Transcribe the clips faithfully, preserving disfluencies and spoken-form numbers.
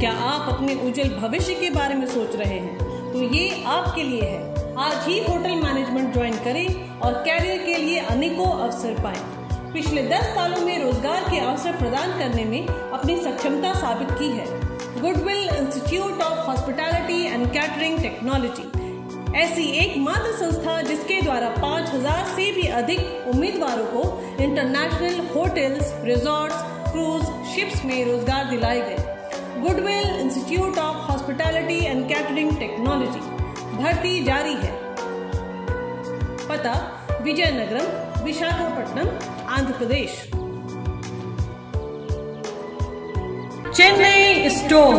क्या आप अपने उज्जवल भविष्य के बारे में सोच रहे हैं? तो ये आपके लिए है। आज ही होटल मैनेजमेंट ज्वाइन करें और कैरियर के लिए अनेकों अवसर पाएं। पिछले दस सालों में रोजगार के अवसर प्रदान करने में अपनी सक्षमता साबित की है। Goodwill institute of hospitality and catering technology ऐसी एकमात्र संस्था जिसके द्वारा पाँच हज़ार से भी अधिक उम्मीदवारों को international hotels, resorts, cruise ships में रोजगार दिलाए गए। Goodwill institute of hospitality and catering technology, भर्ती जारी है। पता विजयनगरम, विशाखापट्टनम, आंध्र प्रदेश। चेन्नई स्टोर,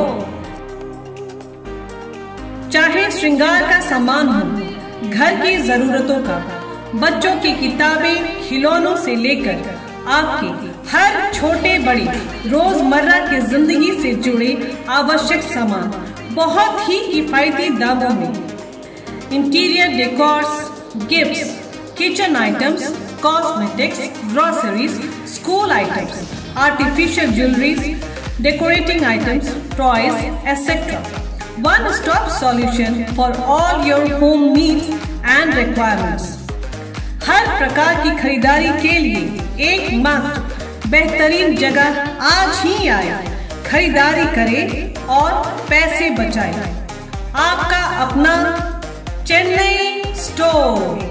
चाहे श्रृंगार का सामान हो, घर की जरूरतों का, बच्चों की किताबें, खिलौनों से लेकर आपके हर छोटे बड़े रोजमर्रा की जिंदगी से जुड़े आवश्यक सामान बहुत ही किफायती दामों में। Interior decors, gifts, kitchen items, cosmetics, groceries, school items, artificial jewelleries, decorating items, toys, etcetera. One stop solution for all your home needs and requirements. हर प्रकार की खरीदारी के लिए एकमात्र बेहतरीन जगह आज ही आए। खरीदारी करें और पैसे बचाएं। आपका अपना चेन्नई स्टोर।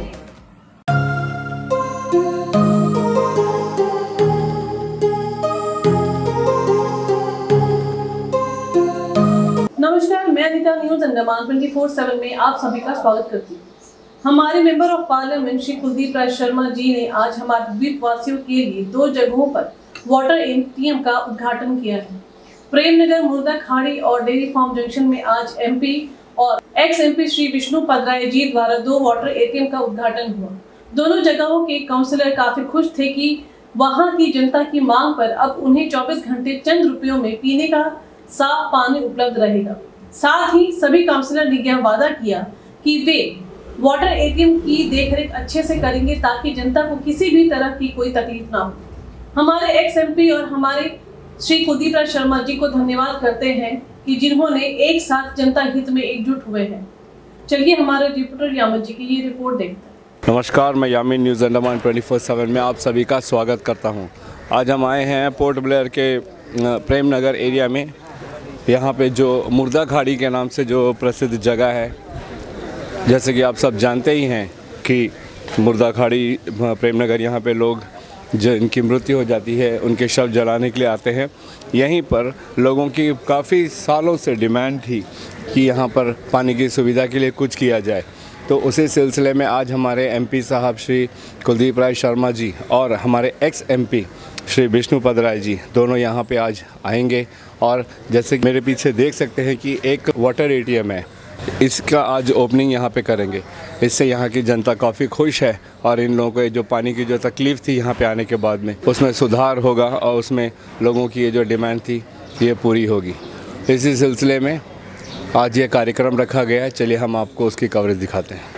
नमस्कार, मैं Anita news Andaman twenty four seven में आप सभी का स्वागत करती हूँ। हमारे member of parliament Shri Kuldeep Rai Sharma ji ने आज हमारे द्वीप वासियों के लिए दो जगहों पर वाटर एटीएम का उद्घाटन किया है। प्रेमनगर मुर्दा खाड़ी और डेयरी फार्म जंक्शन में आज एमपी और एक्स एमपी श्री विष्णु पद राय जी द्वारा दो वाटर एटीएम का उद्घाटन हुआ। दोनों जगहों के काउंसिलर काफी खुश थे कि वहां की जनता की मांग पर अब उन्हें चौबीस घंटे चंद रुपयों में पीने का साफ पानी उपलब्ध रहेगा। साथ ही सभी काउंसिलर ने यह वादा किया कि वे वाटर एटीएम की देखरेख अच्छे से करेंगे ताकि जनता को किसी भी तरह की कोई तकलीफ ना हो। हमारे एक्स एमपी और हमारे श्री कुलदीप राय शर्मा जी को धन्यवाद करते हैं कि जिन्होंने एक साथ जनता हित में एकजुट हुए हैं। चलिए हमारे रिपोर्टर यामिन जी की ये रिपोर्ट देखते हैं। नमस्कार, मैं Yamin news Andaman twenty four seven में आप सभी का स्वागत करता हूँ। आज हम आए हैं पोर्ट ब्लेयर के प्रेमनगर एरिया में। यहाँ पे जो मुर्दा खाड़ी के नाम से जो प्रसिद्ध जगह है, जैसे कि आप सब जानते ही हैं कि मुर्दा खाड़ी प्रेमनगर, यहाँ पे लोग जिनकी मृत्यु हो जाती है उनके शव जलाने के लिए आते हैं। यहीं पर लोगों की काफ़ी सालों से डिमांड थी कि यहाँ पर पानी की सुविधा के लिए कुछ किया जाए। तो उसी सिलसिले में आज हमारे एमपी साहब श्री कुलदीप राय शर्मा जी और हमारे एक्स एमपी श्री विष्णु पद राय जी दोनों यहाँ पे आज आएंगे। और जैसे मेरे पीछे देख सकते हैं कि एक वाटर एटीएम है, इसका आज ओपनिंग यहाँ पे करेंगे। इससे यहाँ की जनता काफ़ी खुश है और इन लोगों को जो पानी की जो तकलीफ़ थी यहाँ पे आने के बाद में उसमें सुधार होगा और उसमें लोगों की ये जो डिमांड थी ये पूरी होगी। इसी सिलसिले में आज ये कार्यक्रम रखा गया है। चलिए हम आपको उसकी कवरेज दिखाते हैं।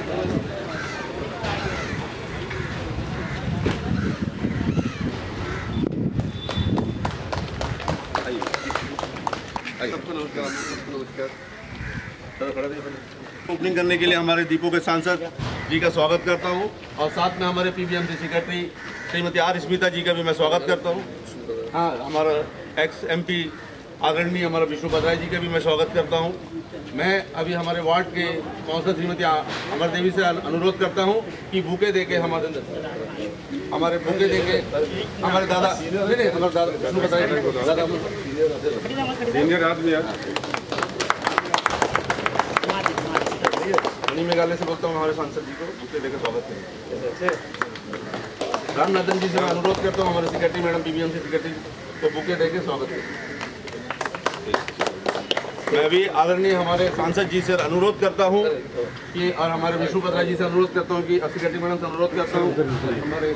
ओपनिंग करने के लिए हमारे दीपों के सांसद जी का स्वागत करता हूं और साथ में हमारे PBMC secretary Shrimati R Smita ji का भी मैं स्वागत करता हूं। हाँ, हमारा एक्स एमपी आदरणीय हमारा विष्णु पद राय जी का भी मैं स्वागत करता हूं। मैं अभी हमारे वार्ड के काउंसिलर श्रीमती अमर देवी से अनुरोध करता हूं कि बुके देके हमारे हमारे बुके देके हमारे दादा नहीं नहीं हमारे दादा विष्णु पद राय दादा सीनियर आदमी उन्हीं मेघालय से बोलता हूँ। हमारे सांसद जी को बुके देकर स्वागत करें। रामनाथन जी से मैं अनुरोध करता हूँ हमारे सेक्रेटरी मैडम पीबीएमसी सेक्रेटरी को बुके देकर स्वागत करें। मैं भी आदरणीय हमारे सांसद जी से अनुरोध करता हूँ कि और हमारे विष्णु पद राय जी से अनुरोध करता हूँ कि सेक्रेटरी मैडम से अनुरोध करता हूँ हमारे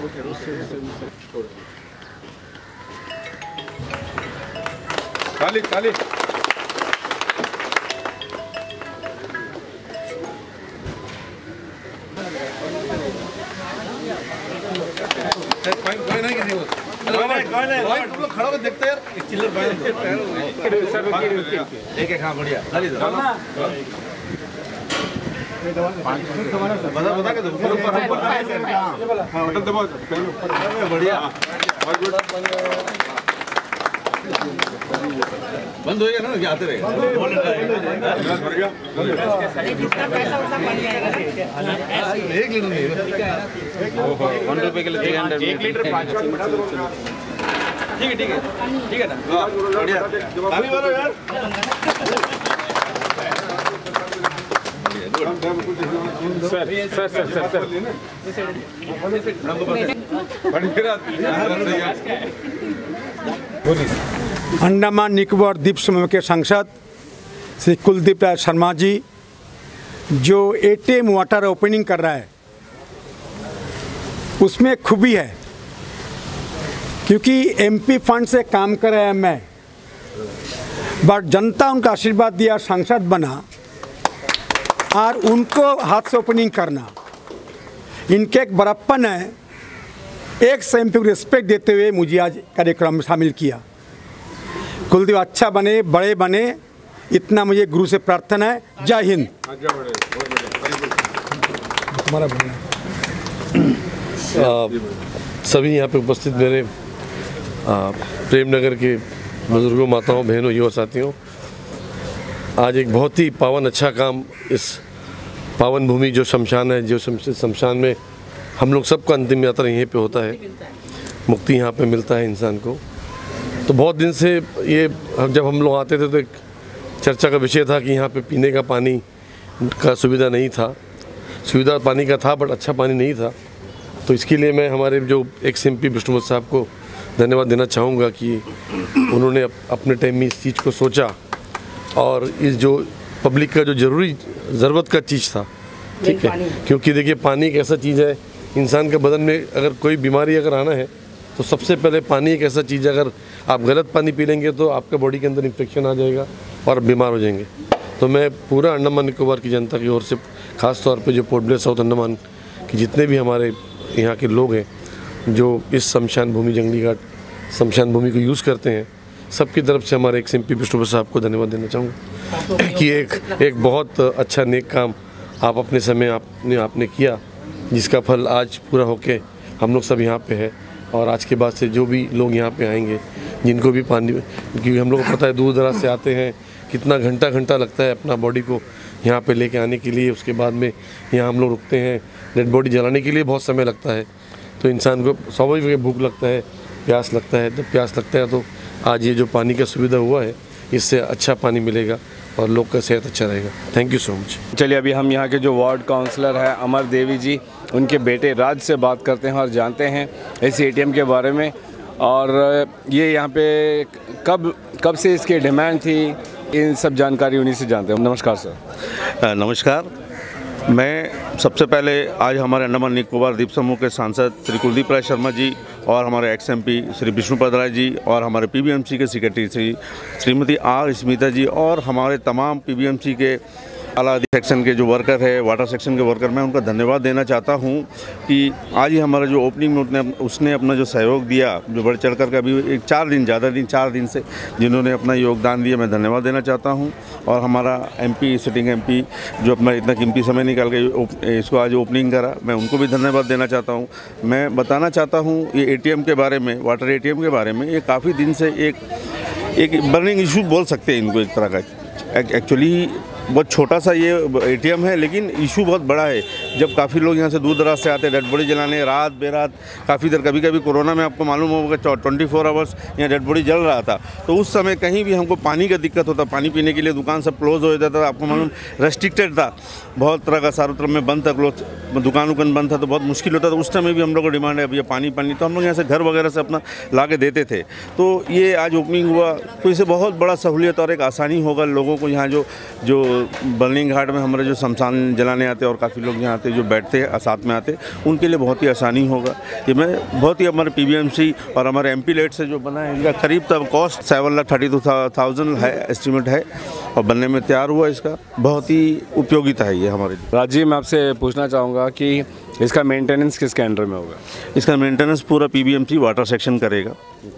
खाली खाली कोई नहीं किसी को तुम लोग खड़ा होकर देखते यार, एक चिल्लर एक एक। हाँ बढ़िया, बता बता के दो बढ़िया। बंद हो गया ना, क्या आते रहेगा। एक लीटर नहीं, वन रुपए के लिए एक लीटर पाँच। ठीक है ठीक है ठीक है ना, बढ़िया। अभी बोलो यार। Sir sir sir sir sir Andaman Nicobar द्वीप समूह के सांसद श्री कुलदीप राय शर्मा जी जो एटीएम वाटर ओपनिंग कर रहा है, उसमें खूबी है क्योंकि एमपी फंड से काम कर रहा है मैं, बट जनता उनका आशीर्वाद दिया, सांसद बना और उनको हाथ से ओपनिंग करना इनके एक बड़प्पन है। एक से एमपी को रिस्पेक्ट देते हुए मुझे आज कार्यक्रम में शामिल किया। कुलदीप अच्छा बने, बड़े बने, इतना मुझे गुरु से प्रार्थना है। जय हिंद। तुम्हारा सभी यहाँ पे उपस्थित मेरे प्रेम नगर के बुजुर्गों, माताओं, बहनों, युवा साथियों, आज एक बहुत ही पावन अच्छा काम इस पावन भूमि जो शमशान है, जो शमशान में हम लोग सबका अंतिम यात्रा यहीं पे होता है, मुक्ति यहाँ पे मिलता है इंसान को। तो बहुत दिन से ये जब हम लोग आते थे तो एक चर्चा का विषय था कि यहाँ पे पीने का पानी का सुविधा नहीं था, सुविधा पानी का था बट अच्छा पानी नहीं था। तो इसके लिए मैं हमारे जो एक्स एम पी विष्णुपत साहब को धन्यवाद देना चाहूँगा कि उन्होंने अपने टाइम में इस चीज़ को सोचा और इस जो पब्लिक का जो ज़रूरी ज़रूरत का चीज़ था, ठीक है, क्योंकि देखिए पानी एक ऐसा चीज़ है, इंसान के बदन में अगर कोई बीमारी अगर आना है तो सबसे पहले पानी एक ऐसा चीज़ है, अगर आप गलत पानी पी लेंगे तो आपके बॉडी के अंदर इन्फेक्शन आ जाएगा और बीमार हो जाएंगे। तो मैं पूरा अंडमान निकोबार की जनता की ओर से, ख़ास तौर पे जो पोर्ट ब्लेयर साउथ अंडमान के जितने भी हमारे यहाँ के लोग हैं जो इस शमशान भूमि, जंगली घाट शमशान भूमि को यूज़ करते हैं, सबकी तरफ से हमारे एक्स एम पी विष्णुपत साहब को धन्यवाद देना चाहूँगा कि एक एक बहुत अच्छा नेक काम आप अपने समय आपने आपने किया, जिसका फल आज पूरा होके हम लोग सब यहाँ पे है। और आज के बाद से जो भी लोग यहाँ पे आएंगे, जिनको भी पानी, क्योंकि हम लोग को पता है दूर दराज से आते हैं, कितना घंटा घंटा लगता है अपना बॉडी को यहाँ पे लेके आने के लिए, उसके बाद में यहाँ हम लोग रुकते हैं, डेड बॉडी जलाने के लिए बहुत समय लगता है। तो इंसान को स्वाभाविक भूख लगता है, प्यास लगता है, जब प्यास लगता है तो आज ये जो पानी का सुविधा हुआ है, इससे अच्छा पानी मिलेगा और लोग का सेहत अच्छा रहेगा। Thank you so much. चलिए अभी हम यहाँ के जो वार्ड काउंसलर है अमर देवी जी, उनके बेटे राज से बात करते हैं और जानते हैं इस एटीएम के बारे में, और ये यहाँ पे कब कब से इसकी डिमांड थी, इन सब जानकारी उन्हीं से जानते हैं। नमस्कार सर। नमस्कार। मैं सबसे पहले आज हमारे अंडमान निकोबार द्वीप समूह के सांसद श्री कुलदीप राय शर्मा जी और हमारे ex M P Shri Vishnupat Rai ji और हमारे पी बी एम सी के सेक्रेटरी श्री श्रीमती आर स्मिता जी और हमारे तमाम पी बी एम सी के अलादी सेक्शन के जो वर्कर है, वाटर सेक्शन के वर्कर, मैं उनका धन्यवाद देना चाहता हूं कि आज ही हमारा जो ओपनिंग में उसने उसने अपना जो सहयोग दिया, जो बढ़ चढ़ कर के अभी एक चार दिन ज़्यादा दिन चार दिन से जिन्होंने अपना योगदान दिया, मैं धन्यवाद देना चाहता हूं। और हमारा एमपी, सिटिंग एमपी जो अपना इतना कीमती समय निकाल के इसको आज ओपनिंग करा, मैं उनको भी धन्यवाद देना चाहता हूँ। मैं बताना चाहता हूँ ये ए टी एम के बारे में, वाटर ए टी एम के बारे में, ये काफ़ी दिन से एक एक बर्निंग इशू बोल सकते हैं इनको एक तरह का। एक्चुअली बहुत छोटा सा ये एटीएम है, लेकिन इशू बहुत बड़ा है। जब काफ़ी लोग यहाँ से दूर दराज से आते हैं डेड बॉडी जलाने, रात बेरात काफ़ी देर, कभी कभी कोरोना में आपको मालूम होगा ट्वेंटी फोर आवर्स यहाँ डेड बॉडी जल रहा था, तो उस समय कहीं भी हमको पानी का दिक्कत होता, पानी पीने के लिए दुकान सब क्लोज हो जाता था, आपको मालूम रेस्ट्रिक्टेड था, बहुत तरह का चारों तरफ में बंद था, क्लोज दुकान उकान बंद था, तो बहुत मुश्किल होता था। उस समय भी हम लोग को डिमांड है भैया पानी पानी, तो हम लोग यहाँ से घर वगैरह से अपना ला के देते थे। तो ये आज ओपनिंग हुआ तो इससे बहुत बड़ा सहूलियत और एक आसानी होगा लोगों को। यहाँ जो जो बर्निंग घाट में हमारे जो शमशान जलाने आते हैं और काफ़ी लोग यहाँ आते जो बैठते हैं साथ में आते, उनके लिए बहुत ही आसानी होगा। ये मैं बहुत ही हमारे पी बी एम सी और हमारे एम पी लेट से जो बना है, इनका करीब तब cost seven lakh thirty two thousand है एस्टिमेट है। और बनने में तैयार हुआ। इसका बहुत ही उपयोगिता है ये हमारे लिए। राजीव, मैं आपसे पूछना चाहूँगा कि इसका मेंटेनेंस किसके अंडर में होगा? इसका मेंटेनेंस पूरा पीबीएमसी वाटर सेक्शन करेगा।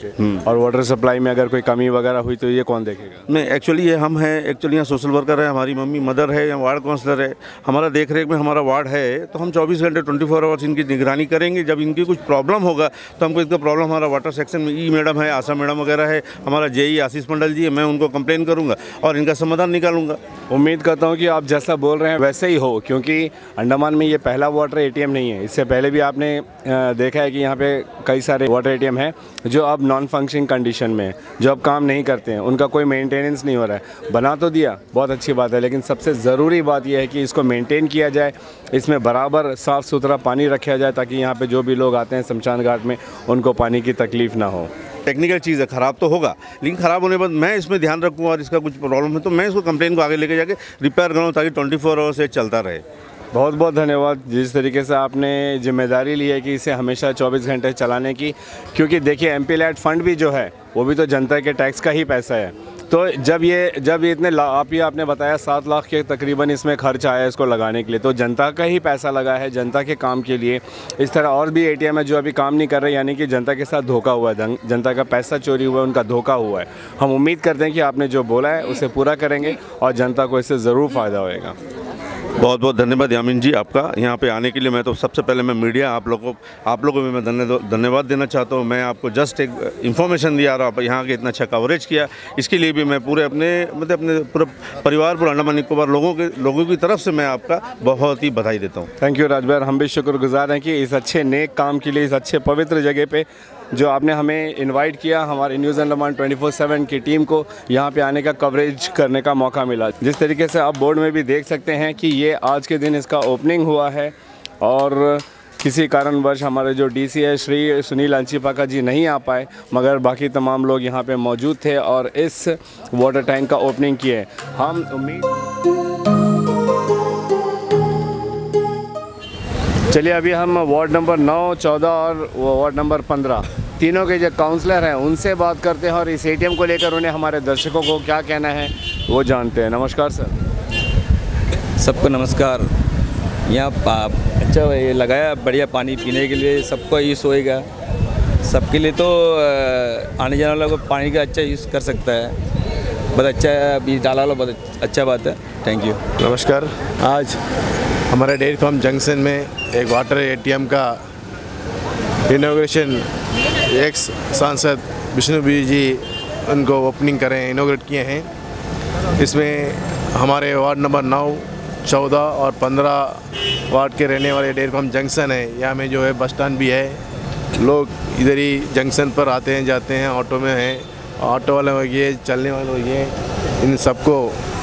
और वाटर सप्लाई में अगर कोई कमी वगैरह हुई तो ये कौन देखेगा? नहीं, एक्चुअली ये हम हैं, एक्चुअली यहाँ सोशल वर्कर है, हमारी मम्मी मदर है, या वार्ड काउंसलर है, हमारा देख रेख में हमारा वार्ड है, तो हम चौबीस घंटे ट्वेंटी फोर आवर्स इनकी निगरानी करेंगे। जब इनकी कुछ प्रॉब्लम होगा तो हमको इसका प्रॉब्लम हमारा वाटर सेक्शन में ई मैडम है, आशा मैडम वगैरह है, हमारा जेई आशीष मंडल जी है, मैं उनको कंप्लेन करूँगा और इनका समाधान निकालूंगा। उम्मीद करता हूँ कि आप जैसा बोल रहे हैं वैसे ही हो, क्योंकि अंडमान में ये पहला वाटर एटीएम नहीं है। इससे पहले भी आपने देखा है कि यहाँ पे कई सारे वाटर एटीएम हैं जो अब नॉन फंक्शनिंग कंडीशन में, जो अब काम नहीं करते हैं, उनका कोई मेंटेनेंस नहीं हो रहा है। बना तो दिया, बहुत अच्छी बात है, लेकिन सबसे ज़रूरी बात यह है कि इसको मेंटेन किया जाए, इसमें बराबर साफ़ सुथरा पानी रखा जाए ताकि यहाँ पे जो भी लोग आते हैं शमशान घाट में उनको पानी की तकलीफ़ ना हो। टेक्निकल चीज़ है, ख़राब तो होगा, लेकिन ख़राब होने के बाद मैं इसमें ध्यान रखूँगा और इसका कुछ प्रॉब्लम है तो मैं इसको कंप्लेन को आगे लेके जाके रिपेयर करूँ ताकि ट्वेंटी फोर आवर्स से चलता रहे। बहुत बहुत धन्यवाद जिस तरीके से आपने जिम्मेदारी ली है कि इसे हमेशा चौबीस घंटे चलाने की, क्योंकि देखिए एमपी लैट फंड भी जो है वो भी तो जनता के टैक्स का ही पैसा है। तो जब ये जब ये इतने आप ही आपने बताया सात लाख के तकरीबन इसमें खर्च आया इसको लगाने के लिए, तो जनता का ही पैसा लगा है, जनता के काम के लिए। इस तरह और भी एटीएम है जो अभी काम नहीं कर रहे, यानी कि जनता के साथ धोखा हुआ है, जनता का पैसा चोरी हुआ है, उनका धोखा हुआ है। हम उम्मीद करते हैं कि आपने जो बोला है उसे पूरा करेंगे और जनता को इससे ज़रूर फ़ायदा होएगा। बहुत बहुत धन्यवाद यामिन जी आपका यहाँ पे आने के लिए। मैं तो सबसे पहले मैं मीडिया आप लोगों को आप लोगों को भी मैं धन्यवाद देना चाहता हूँ। मैं आपको जस्ट एक इन्फॉर्मेशन दिया और आप यहाँ के इतना अच्छा कवरेज किया, इसके लिए भी मैं पूरे अपने मतलब अपने पूरे परिवार पूरे अंडमान निकोबार लोगों के लोगों की तरफ से मैं आपका बहुत ही बधाई देता हूँ। थैंक यू राजभर, हम भी शुक्रगुजार हैं कि इस अच्छे नेक काम के लिए, इस अच्छे पवित्र जगह पे जो आपने हमें इनवाइट किया, हमारे news Andaman twenty four seven की टीम को यहाँ पे आने का कवरेज करने का मौका मिला। जिस तरीके से आप बोर्ड में भी देख सकते हैं कि ये आज के दिन इसका ओपनिंग हुआ है और किसी कारणवश हमारे जो डीसी है श्री सुनील अंचिपाका जी नहीं आ पाए, मगर बाकी तमाम लोग यहाँ पे मौजूद थे और इस वाटर टैंक का ओपनिंग किए। हम उम्मीद चलिए अभी हम वार्ड नंबर नौ, चौदह और वार्ड नंबर पंद्रह तीनों के जो काउंसलर हैं उनसे बात करते हैं और इस एटीएम को लेकर उन्हें हमारे दर्शकों को क्या कहना है वो जानते हैं। नमस्कार सर। सबको नमस्कार। यहाँ अच्छा ये लगाया बढ़िया पानी पीने के लिए, सबको यूज़ होएगा, सबके लिए तो आने जाने वालों को पानी का अच्छा यूज़ कर सकता है। बहुत अच्छा है, अभी डाला वाला बहुत अच्छा बात है। Thank you. नमस्कार। आज हमारे डेयरी फार्म जंक्शन में एक वाटर एटीएम का इनॉग्रेशन एक्स सांसद विष्णु बी जी उनको ओपनिंग करें इनॉग्रेट किए हैं। इसमें हमारे वार्ड नंबर नौ, चौदह और पंद्रह वार्ड के रहने वाले डेयरी फार्म जंक्शन है। यहाँ में जो है बस स्टैंड भी है, लोग इधर ही जंक्शन पर आते हैं जाते हैं, ऑटो में हैं, ऑटो वाले हो गए, चलने वाले हो गए, इन सबको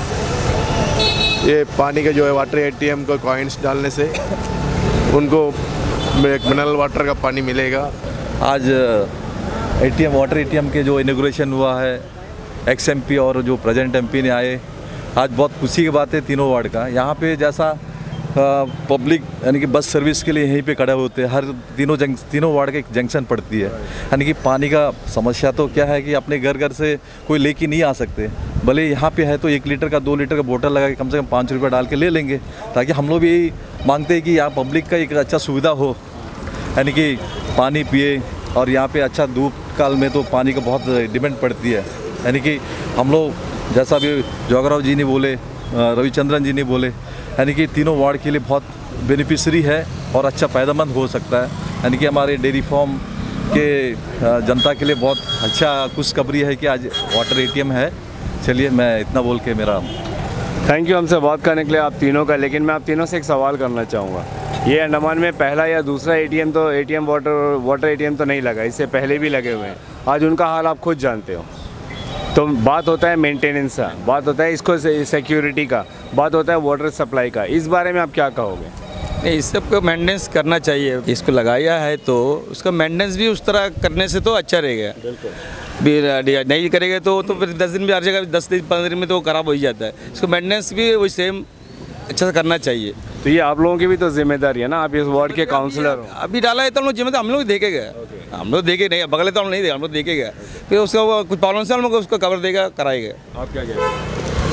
ये पानी का जो है वाटर एटीएम को कॉइन्स डालने से उनको एक मिनरल वाटर का पानी मिलेगा। आज एटीएम वाटर एटीएम के जो इनॉग्रेशन हुआ है, एक्स एमपी और जो प्रेजेंट एमपी ने आए, आज बहुत खुशी की बात है तीनों वार्ड का। यहाँ पे जैसा पब्लिक यानी कि बस सर्विस के लिए यहीं पे खड़े होते हैं, हर तीनों जंक् तीनों वार्ड के एक जंक्शन पड़ती है। यानी कि पानी का समस्या तो क्या है कि अपने घर घर से कोई लेके नहीं आ सकते, भले यहाँ पे है तो एक लीटर का दो लीटर का बोतल लगा के कम से कम पाँच रुपये डाल के ले लेंगे, ताकि हम लोग भी यही मांगते हैं कि यहाँ पब्लिक का एक अच्छा सुविधा हो, यानी कि पानी पिए। और यहाँ पे अच्छा धूप काल में तो पानी का बहुत डिमांड पड़ती है, यानी कि हम लोग जैसा भी जोगराव जी ने बोले, रविचंद्रन जी ने बोले, यानी कि तीनों वार्ड के लिए बहुत बेनिफिशरी है और अच्छा फ़ायदेमंद हो सकता है। यानी कि हमारे डेयरी फार्म के जनता के लिए बहुत अच्छा खुशखबरी है कि आज वाटर एटीएम है। चलिए मैं इतना बोल के मेरा थैंक यू हमसे बात करने के लिए आप तीनों का। लेकिन मैं आप तीनों से एक सवाल करना चाहूँगा, ये अंडमान में पहला या दूसरा एटीएम तो एटीएम वाटर वाटर एटीएम तो नहीं लगा, इससे पहले भी लगे हुए हैं, आज उनका हाल आप खुद जानते हो। तो बात होता है मेंटेनेंस का, बात होता है इसको सिक्योरिटी का, बात होता है वाटर सप्लाई का, इस बारे में आप क्या कहोगे? नहीं, इस सब को मेंटेनेंस करना चाहिए। इसको लगाया है तो उसका मेंटेनेंस भी उस तरह करने से तो अच्छा रहेगा। भी नहीं करेगा तो तो फिर दस दिन में हर जगह दस दिन पंद्रह दिन में तो ख़राब हो ही जाता है। इसको मेंटेनेंस भी वही सेम अच्छा करना चाहिए। तो ये आप लोगों की भी तो जिम्मेदारी है ना, आप इस वार्ड के काउंसलर हो। अभी डाला है तो हम लोग जिम्मेदार हम लोग देखेगा, हम लोग देखे नहीं, बगले तो हम नहीं देगा, हम लोग देखेगा, फिर उसका कुछ प्रॉब्लम से हम लोग उसको कवर देगा, कराएगा। आप क्या कहेंगे?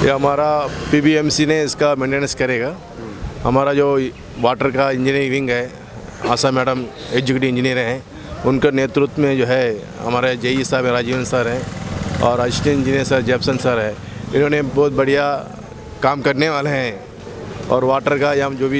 ये हमारा पीबीएमसी ने इसका मेंटेनेंस करेगा। हमारा जो वाटर का इंजीनियरिंग विंग है, आशा मैडम एग्जीक्यूटिव इंजीनियर हैं, उनके नेतृत्व में जो है हमारे जेई साहब राजीवन सर हैं और असिस्टेंट इंजीनियर सर जैपसन सर है। इन्होंने बहुत बढ़िया काम करने वाले हैं और वाटर का या जो भी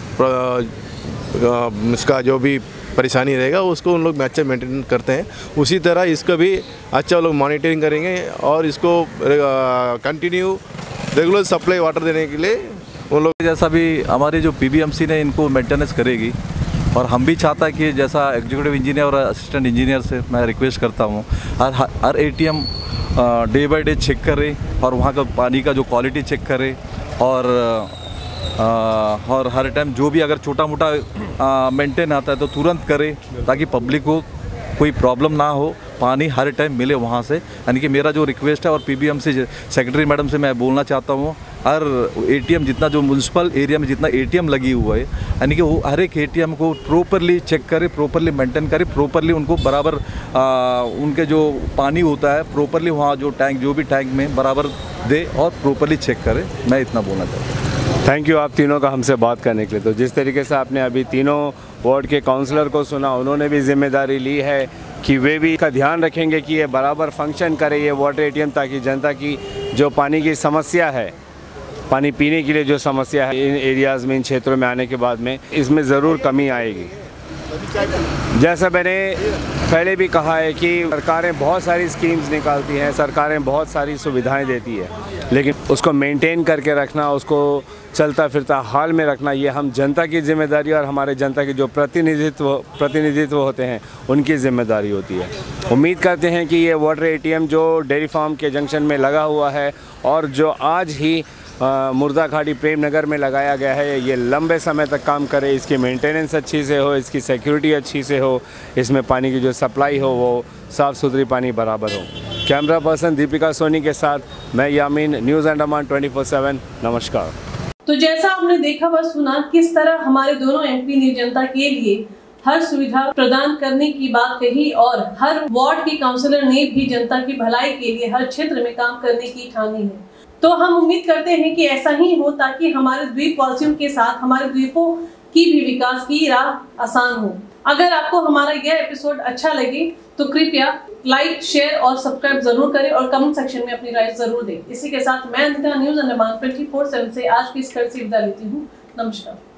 इसका जो भी परेशानी रहेगा उसको उन लोग अच्छा मेंटेन करते हैं। उसी तरह इसका भी अच्छा लोग मॉनिटरिंग करेंगे और इसको कंटिन्यू रेगुलर सप्लाई वाटर देने के लिए उन लोग जैसा भी हमारी जो पीबीएमसी ने इनको मेंटेनेंस करेगी और हम भी चाहता है कि जैसा एग्जीक्यूटिव इंजीनियर और असिस्टेंट इंजीनियर से मैं रिक्वेस्ट करता हूँ हर हर ATM day by day check करे और वहाँ का पानी का जो क्वालिटी चेक करे और आ, और हर टाइम जो भी अगर छोटा मोटा मेंटेन आता है तो तुरंत करे ताकि पब्लिक को कोई प्रॉब्लम ना हो, पानी हर टाइम मिले वहाँ से। यानी कि मेरा जो रिक्वेस्ट है और पीबीएमसी सेक्रेटरी मैडम से मैं बोलना चाहता हूँ हर एटीएम जितना जो म्यूनसिपल एरिया में जितना एटीएम लगी हुआ है यानी कि वो हर एक एटीएम को प्रॉपरली चेक करे, प्रॉपरली मेंटेन करे, प्रॉपरली उनको बराबर आ, उनके जो पानी होता है प्रॉपरली वहाँ जो टैंक जो भी टैंक में बराबर दे और प्रॉपरली चेक करे। मैं इतना बोलना चाहता हूँ। थैंक यू आप तीनों का हमसे बात करने के लिए। तो जिस तरीके से आपने अभी तीनों वार्ड के काउंसलर को सुना, उन्होंने भी जिम्मेदारी ली है कि वे भी का ध्यान रखेंगे कि ये बराबर फंक्शन करे ये वाटर एटीएम, ताकि जनता की जो पानी की समस्या है, पानी पीने के लिए जो समस्या है इन एरियाज़ में, इन क्षेत्रों में आने के बाद में इसमें ज़रूर कमी आएगी। जैसा मैंने पहले भी कहा है कि सरकारें बहुत सारी स्कीम्स निकालती हैं, सरकारें बहुत सारी सुविधाएं देती है, लेकिन उसको मेंटेन करके रखना, उसको चलता फिरता हाल में रखना, ये हम जनता की जिम्मेदारी और हमारे जनता के जो प्रतिनिधित्व प्रतिनिधित्व होते हैं उनकी जिम्मेदारी होती है। उम्मीद करते हैं कि ये वाटर एटीएम जो डेयरी फार्म के जंक्शन में लगा हुआ है और जो आज ही मुर्दा घाटी प्रेम नगर में लगाया गया है, ये लंबे समय तक काम करे, इसकी मेंटेनेंस अच्छी से हो, इसकी सिक्योरिटी अच्छी से हो, इसमें पानी की जो सप्लाई हो वो साफ़ सुथरी पानी बराबर हो। कैमरा पर्सन दीपिका सोनी के साथ मैं Yameen, news Andaman twenty four seven. नमस्कार। तो जैसा आपने देखा व सुना किस तरह हमारे दोनों एमपी ने जनता के लिए हर सुविधा प्रदान करने की बात कही और हर वार्ड के काउंसलर ने भी जनता की भलाई के लिए हर क्षेत्र में काम करने की ठानी है। तो हम उम्मीद करते हैं कि ऐसा ही हो ताकि हमारे द्वीप वासियों के साथ हमारे द्वीपों की भी विकास की राह आसान हो। अगर आपको हमारा यह एपिसोड अच्छा लगे तो कृपया लाइक, शेयर और सब्सक्राइब जरूर करें और कमेंट सेक्शन में अपनी राय जरूर दें। इसी के साथ मैं Anita news Andaman twenty four seven से आज की इस खबर से विदा लेती हूँ। नमस्कार।